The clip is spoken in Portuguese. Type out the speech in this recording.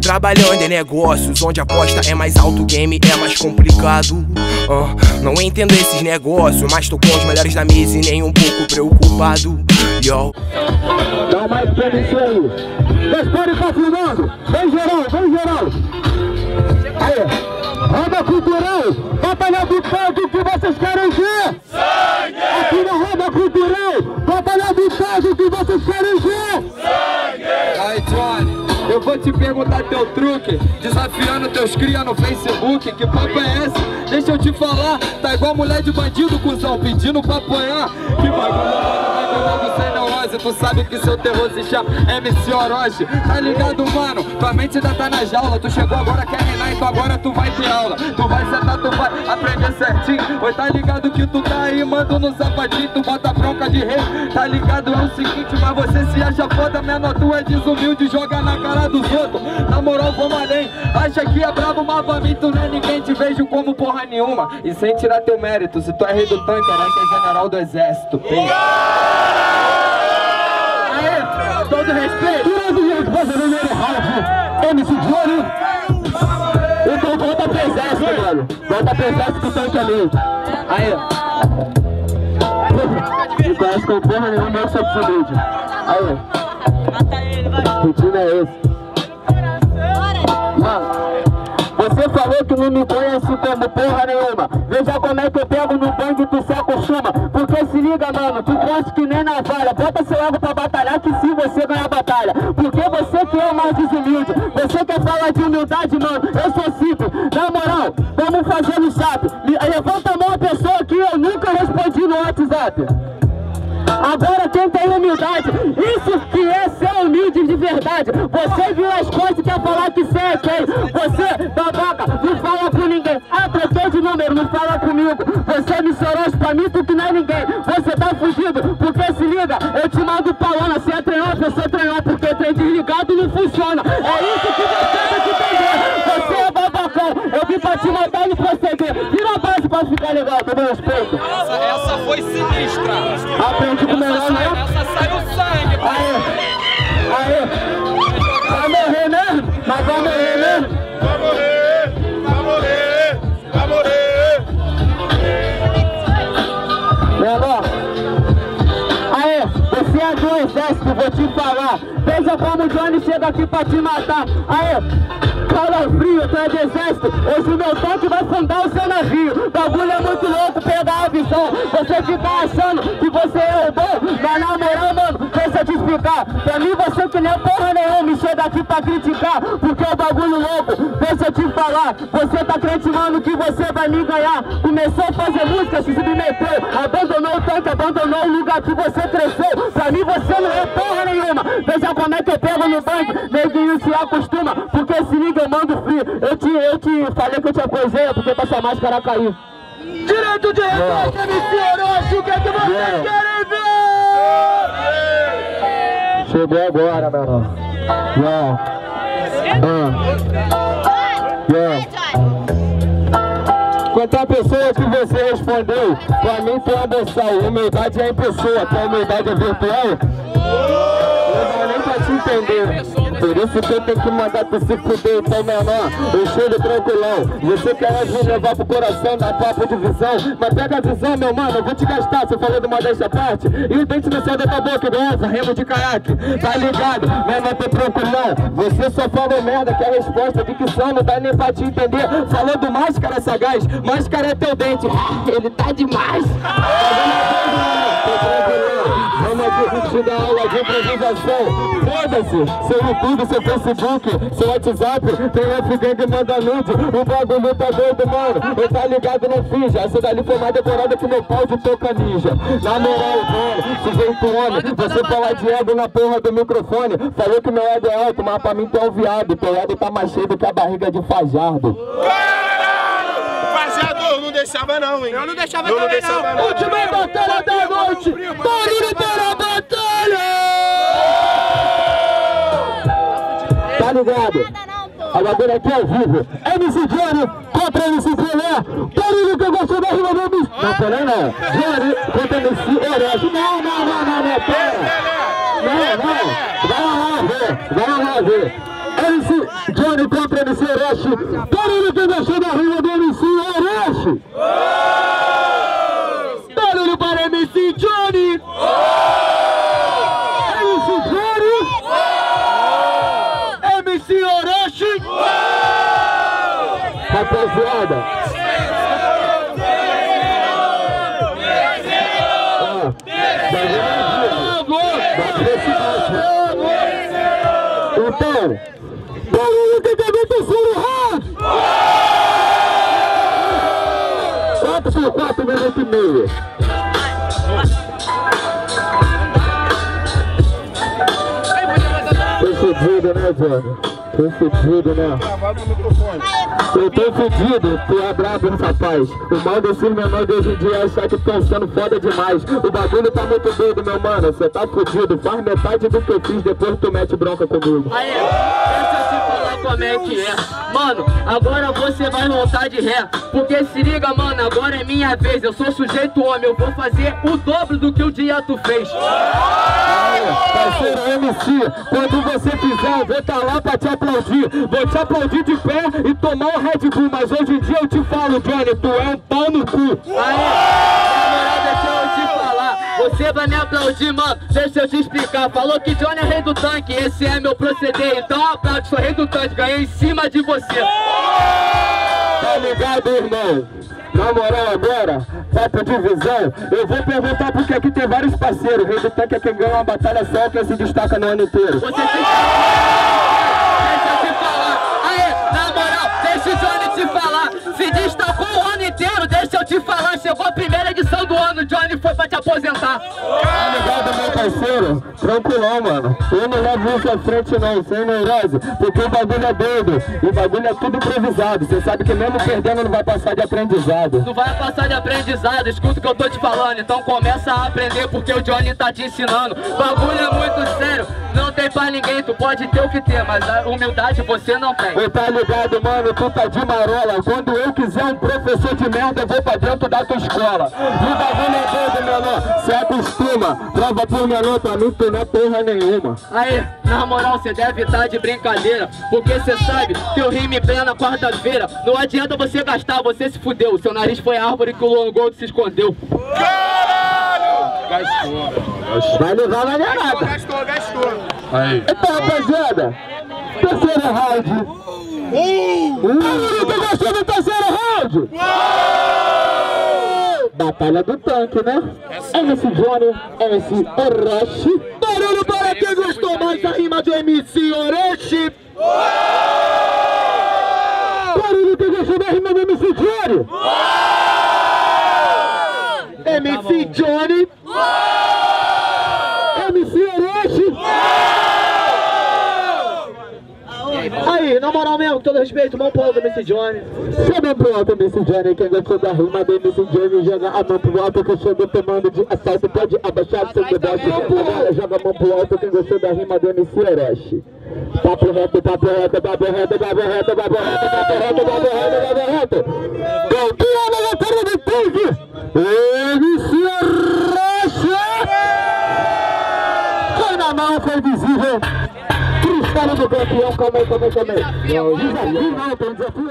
Trabalhando em negócios onde a aposta é mais alto, o game é mais complicado. Não entendo esses negócios, mas tô com os melhores da mesa e nem um pouco preocupado. Yo. Dá mais pra isso aí. Responde tá filmando. Vem geral, vem geral. Aí, roda cultural. Batalha do pódio que vocês querem ver. Sangue! Aqui na roda cultural. Batalha do pódio que vocês querem ver. Sangue! Aí, Johnny, eu vou te perguntar teu truque, desafiando teus cria no Facebook. Que papo é esse? Deixa eu te falar, tá igual mulher de bandido, cuzão, pedindo pra apanhar. Que bagulho, você não ose. Tu sabe que seu terror se chama MC Orochi. Tá ligado, mano? Tua mente ainda tá na jaula. Tu chegou agora, quer reinar, então agora tu vai ter aula. Tu vai sentar, tu vai aprender certinho. Oi, tá ligado que tu tá aí, manda no sapatinho. Tu bota bronca de rei, tá ligado? É o seguinte, mas você se acha foda, menor, tu é desumilde, joga na cara dos outros. Na moral, vamos além. Acha que é brabo, mas pra mim tu não é ninguém. Te vejo como porra nenhuma e sem tirar teu mérito. Se tu é rei do tanque, herói que é general do exército. Tem. Aê, todo respeito. Todo jeito, brasileiro Ralph, MC Johnny. Então volta pro exército, mano. Volta pro exército que o tanque é lindo. Aí. Não conhece com porra nenhuma, eu sou desumilde. Aí. Que time é esse? Mano, você falou que não me conhece como porra nenhuma. Veja como é que eu pego no banco e tu se acostuma. Porque se liga, mano, tu gosta que nem navalha. Bota seu ego pra batalhar que sim você ganha a batalha. Porque você que é o mais desumilde. Você quer falar de humildade, mano, eu sou simples. Na moral, vamos fazer no chat. Levanta a mão a pessoa que eu nunca respondi no WhatsApp. Agora quem tem humildade, isso que é ser humilde de verdade. Você viu as coisas e quer falar que você é quem? Você, babaca, não fala com ninguém. Ah, troquei de número, não fala comigo. Você é missoroso pra mim, tu que não é ninguém. Você tá fugido, porque se liga, eu te mando palona. Se é treinar, eu sou treinar, porque trem desligado não funciona. É isso que você tem que entender. Você é babacão, eu vim pra te matar e proceder. Vira a base pra ficar legal, todo respeito. Essa foi sinistra. Aprende com o melhor, né? Essa saiu sangue. Aê! Vai morrer mesmo? Mas vai morrer mesmo? Vai morrer! Vai morrer! Vai morrer! Menor! Aê! Você é do exército, vou te falar. Veja como o Johnny chega aqui pra te matar. Aê! Calafrio, tu é de exército. Hoje o meu tanque vai fundar o seu navio. Bagulho é muito louco, pegar a visão. Você fica achando que você é o bom, mas na moral, mano, deixa eu te explicar. Pra mim você que nem porra nenhuma me chega aqui pra criticar, porque é o bagulho louco. Deixa eu te falar, você tá acreditando que você vai me ganhar. Começou a fazer música, se submeteu, abandonou o tanque, abandonou o lugar que você cresceu. Pra mim você não é porra nenhuma. Veja como é que eu pego no banco, neguinho se acostuma, porque se liga, eu mando frio. Eu te falei que eu te apoiei, porque pra sua máscara cair. Direito de resposta, MC Orochi, o que é que vocês querem ver? Chegou agora, meu irmão. Quantas pessoas que você respondeu, pra mim tu é boçal, humildade é em pessoa, tua humildade é virtual? Eu não nem pra te entender. Por isso que eu tenho que mandar tu se fuder, então menor, eu chego tranquilão. Você quer me levar pro coração, dar papo de visão, mas pega a visão, meu mano, eu vou te gastar. Você falou de modéstia à parte, e o dente no céu da tua boca, igual remo de caiaque. Tá ligado? Menor, tô tranquilão. Você só falou merda, que é a resposta de que só não dá nem pra te entender. Falou do máscara sagaz, máscara é teu dente. Ele tá demais. Tô tranquilão. Vamos aqui te dar aula de improvisação. Foda-se, seu YouTube, seu Facebook, seu WhatsApp, tem F-Gang manda nude. O bagulho tá doido, mano. Eu tá ligado, não finja. Essa dali foi mais decorada que meu pau de toca ninja. Na moral, mano, sujeito homem, você fala de ego na porra do microfone. Falou que meu ego é alto, mas pra mim tu é um viado. Teu ego tá mais cheio do que a barriga de Fajardo. Fajardo, não deixava não, hein? Eu não deixava também não. Última batalha da noite. Barulho para a batalha! Tá ligado? A batalha aqui ao vivo. MC Johnny contra MC Pelé. Barulho que eu gosto da rima do MC. Não, Pelé não. Johnny contra MC Orochi. Não, pera. Não. Vai lá ver. MC Johnny contra MC Orochi. Barulho que gostou da rima do MC Orochi. Barulho para MC Johnny. MC Johnny. MC Orochi. Rapaziada. Então, barulho que também terceiro round! 4 por 4 minutos e meio. Tô fudido, né, Johnny? Tô fudido, né? Eu tô fudido, tu é brabo, rapaz. O mal desses menores de hoje em dia é achar que estão sendo foda demais. O bagulho tá muito doido, meu mano. Cê tá fudido, faz metade do que eu fiz, depois tu mete bronca comigo. Aí, deixa eu te falar como é que é. Mano, agora você vai voltar de ré. Porque se liga, mano, agora é minha vez. Eu sou sujeito homem, eu vou fazer o dobro do que o dia tu fez. Parceiro MC, quando você fizer, eu vou tá lá pra te aplaudir. Vou te aplaudir de pé e tomar um Red Bull. Mas hoje em dia eu te falo, Johnny, tu é um pau no cu. Aí, na moral, deixa eu te falar. Você vai me aplaudir, mano, deixa eu te explicar. Falou que Johnny é rei do tanque, esse é meu proceder. Então aplaude, sou rei do tanque, ganhei em cima de você. Tá ligado, irmão? Na moral agora, papo de visão. Eu vou perguntar porque aqui tem vários parceiros. Rei do tanque é quem ganha uma batalha só, quem se destaca no ano inteiro. Você deixa eu te falar. Aí, na moral, deixa o Johnny te falar. Se destacou o ano inteiro, deixa eu te falar. Chegou a primeira edição do ano, Johnny foi pra te aposentar. Tá ligado, meu parceiro? Tranquilão, mano. Eu não levo isso à frente não, sem neurose. Porque o bagulho é doido. E o bagulho é tudo improvisado. Você sabe que mesmo perdendo não vai passar de aprendizado. Não vai passar de aprendizado, escuta o que eu tô te falando. Então começa a aprender porque o Johnny tá te ensinando. Bagulho é muito sério, não tem pra ninguém. Tu pode ter o que ter, mas a humildade você não tem. Ô, tá ligado, mano? Tu tá de marola. Quando eu quiser um professor de merda, eu vou pra dentro da tua escola. E o bagulho é doido, menor. Se acostuma. Prova por menor, pra mim tu não é porra nenhuma. Aí, na moral, cê deve estar de brincadeira. Porque cê sabe que eu rimo em plena quarta-feira. Não adianta você gastar, você se fudeu. Seu nariz foi árvore que o Longold se escondeu. Caralho! Gastou. Vai levar na negada. Gastou. Aí. Então, rapaziada, terceiro round. Tu gostou do terceiro round? Batalha do tanque, né? MC Johnny, MC Orochi. Barulho para quem gostou mais da rima do MC Orochi. Barulho quem gostou da rima do MC Johnny. MC Johnny. MC Orochi. Aí, na moral mesmo, com todo respeito, mão pro alto, MC Johnny. Chama pro alto, MC Johnny, quem gostou da rima do MC Johnny, joga a mão pro alto, que eu chego tomando de assalto, pode abaixar o seu deboche. Agora joga a mão pro alto, quem gostou da rima do MC Orochi. Papo reto, papo reto, papo reto, papo reto, papo reto, papo reto, papo reto, papo reto. Campeão da batalha do tanque, MC Orochi. Foi na mão, foi visível. Cristal do campeão, calma aí. Não, desafio não, tem desafio.